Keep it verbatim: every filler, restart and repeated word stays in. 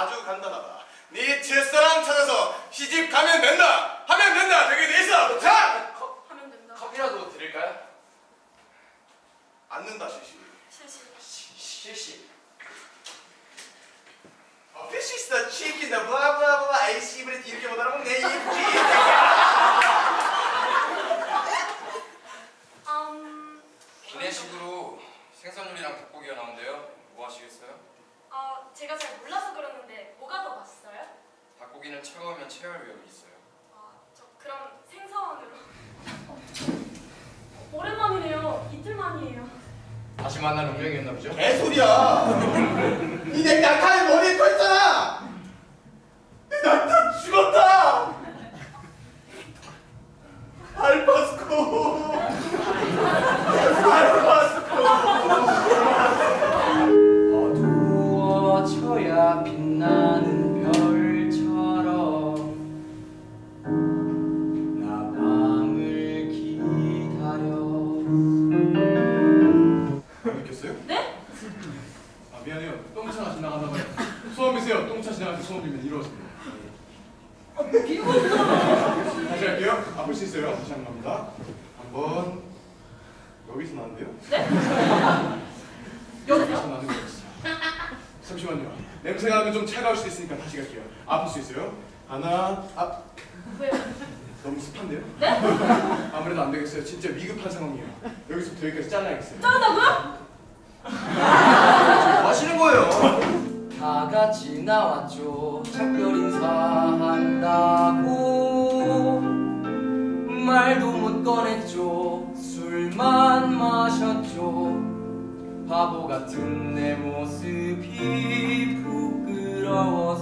아주 간단하다. 네 첫사랑 찾아서 시집 가면 된다. 하면 된다. 되게 돼 있어. 자! 거, 하면 된다. 커피라도 드릴까요? 앉는다 시시. 실시. 실시. 어, Fish is the chicken, the blah blah blah. 아이 씨부레 이렇게 못 알아보면 내 이쁘지. 음. 기내식으로 생선 요리랑 닭고기가 나온대요. 뭐 하시겠어요? 어, 제가 잘 몰라서 그러는데 뭐가 더 맛있어요? 닭고기는 차가우면 체할 위험이 있어요. 아, 저 그럼 생선으로. 오랜만이네요. 이틀 만이에요. 다시 만난 운명이었나 보죠? 개소리야. 니내 낙하에 머리에 털잖아. 내 낙타 죽었다. 알파스코. 알파스코. 어두워져야 빛나는 별처럼 나 밤을 기다려. 느꼈어요? 네? 아 미안해요. 똥차 지나가다 봐요. 소원비세요. 똥차 지나갈 때 소원 빌면 이루어집니다. 어, 비웃어. 다시 할게요. 아플 수 있어요. 다시 한 번 갑니다. 한번 여기서 나는데요? 네? 여기서 여기서요? 나는 거였어요. 잠시만요. 냄새가 나면 좀 차가울 수도 있으니까 다시 갈게요. 아플 수 있어요. 하나, 아 왜요? 너무 습한데요? 네? 아무래도 안 되겠어요. 진짜 위급한 상황이에요. 여기서부터 여기까지 잘라야겠어요. 자른다고요? 뭐 하시는 거예요? 다 같이 나왔죠. 작별 인사한다고 말도 못 꺼냈죠. 술만 마셨죠. 바보 같은 내 모습이 부끄러워